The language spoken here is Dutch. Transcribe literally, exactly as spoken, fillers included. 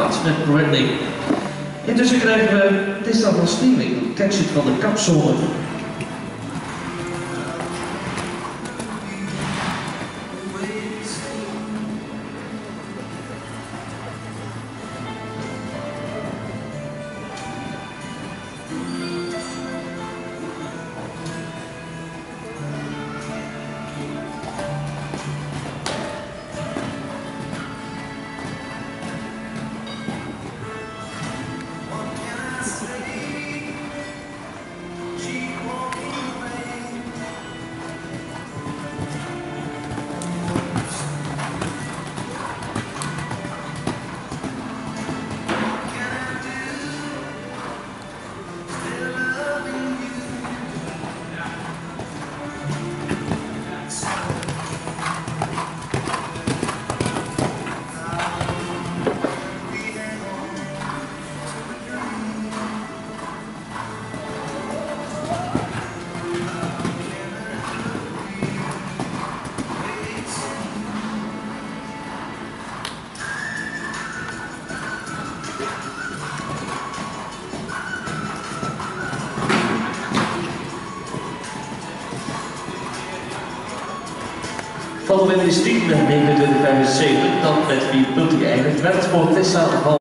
plaats met Bradley. Intussen krijgen we Tessa van Steeling, catcher van de kapzone. Van de stiekem met negenentwintig vijfenzeventig, dat met vier punten geëindigd werd voor Tessa van